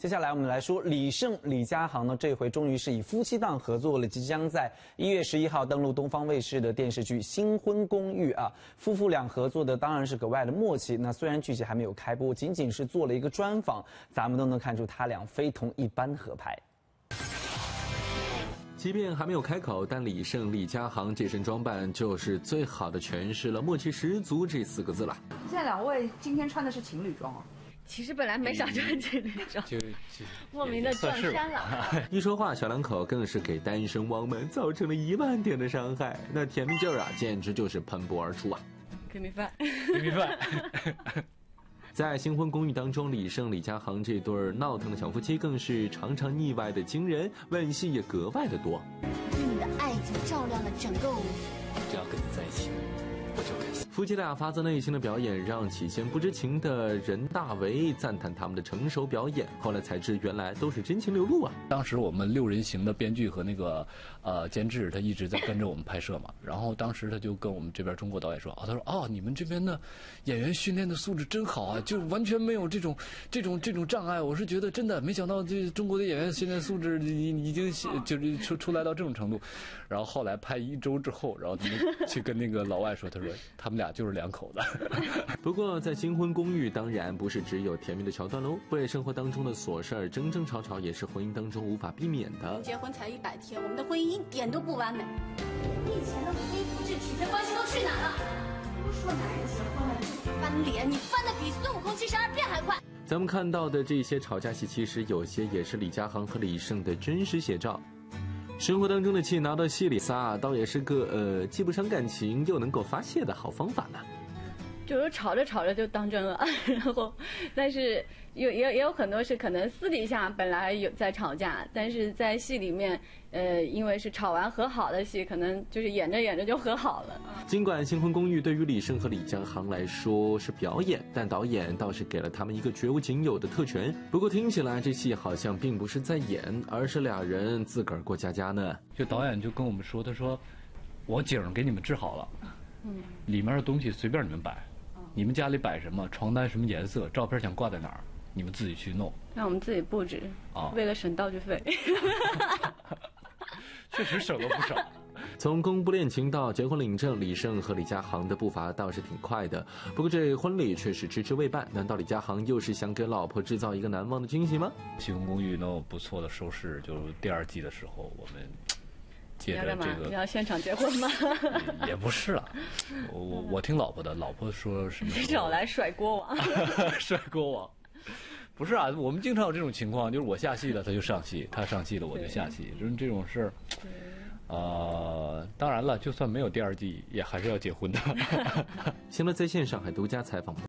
接下来我们来说李晟、李佳航呢，这回终于是以夫妻档合作了，即将在1月11号登陆东方卫视的电视剧《新婚公寓》啊。夫妇俩合作的当然是格外的默契。那虽然剧集还没有开播，仅仅是做了一个专访，咱们都能看出他俩非同一般合拍。 即便还没有开口，但李晟、李佳航这身装扮就是最好的诠释了默契十足这4个字了。 现在2位今天穿的是情侣装哦。 其实本来没想穿情侣装，就莫名的撞衫了。 一说话，小两口更是给单身汪们造成了1万点的伤害，那甜蜜劲儿啊，简直就是喷薄而出啊！ 给米饭， 给米饭。 在新婚公寓当中，李晟、李佳航这对闹腾的小夫妻更是常常腻歪的惊人，吻戏也格外的多。 是你的爱已经照亮了整个屋子， 只要跟你在一起，我就开心。 夫妻俩发自内心的表演，让起先不知情的任大为赞叹他们的成熟表演，后来才知原来都是真情流露啊。 当时我们6人行的编剧和那个监制，他一直在跟着我们拍摄嘛。然后当时他就跟我们这边中国导演说，他说你们这边的演员训练的素质真好啊，就完全没有这种障碍。我是觉得真的没想到这中国的演员训练素质已经就是出来到这种程度。然后后来拍1周之后，然后他们去跟那个老外说，他说他们俩就是2口子。 不过在新婚公寓当然不是只有甜蜜的桥段喽，为生活当中的琐事儿争争吵吵也是婚姻当中无法避免的。 结婚才100天，我们的婚姻一点都不完美。你以前的无微不至、体贴关心都去哪了？都说男人结婚了就翻脸，你翻的比孙悟空72变还快。 咱们看到的这些吵架戏，其实有些也是李佳航和李晟的真实写照。生活当中的气拿到戏里撒，倒也是个既不伤感情又能够发泄的好方法呢。 就是吵着吵着就当真了，然后，但是也有很多是可能私底下本来有在吵架，但是在戏里面，因为是吵完和好的戏，可能就是演着演着就和好了。 尽管《新婚公寓》对于李晟和李佳航来说是表演，但导演倒是给了他们一个绝无仅有的特权。不过听起来这戏好像并不是在演，而是俩人自个儿过家家呢。 就导演就跟我们说，他说我景给你们治好了，里面的东西随便你们摆。你们家里摆什么，床单什么颜色，照片想挂在哪儿，你们自己去弄。 让我们自己布置，为了省道具费。 确实省了不少。 从公布恋情到结婚领证，李晟和李佳航的步伐倒是挺快的。不过这婚礼却是迟迟未办，难道李佳航又是想给老婆制造一个难忘的惊喜吗？ 新婚公寓能有不错的收视，就第2季的时候，我们借着这个， 你要现场结婚吗？ 也不是了，我听老婆的，老婆说什么？ 你找来甩锅王， 甩锅王。不是啊，我们经常有这种情况，就是我下戏了，他就上戏；他上戏了，我就下戏。就是这种事儿。当然了，就算没有第2季，也还是要结婚的。 新闻在线上海独家采访。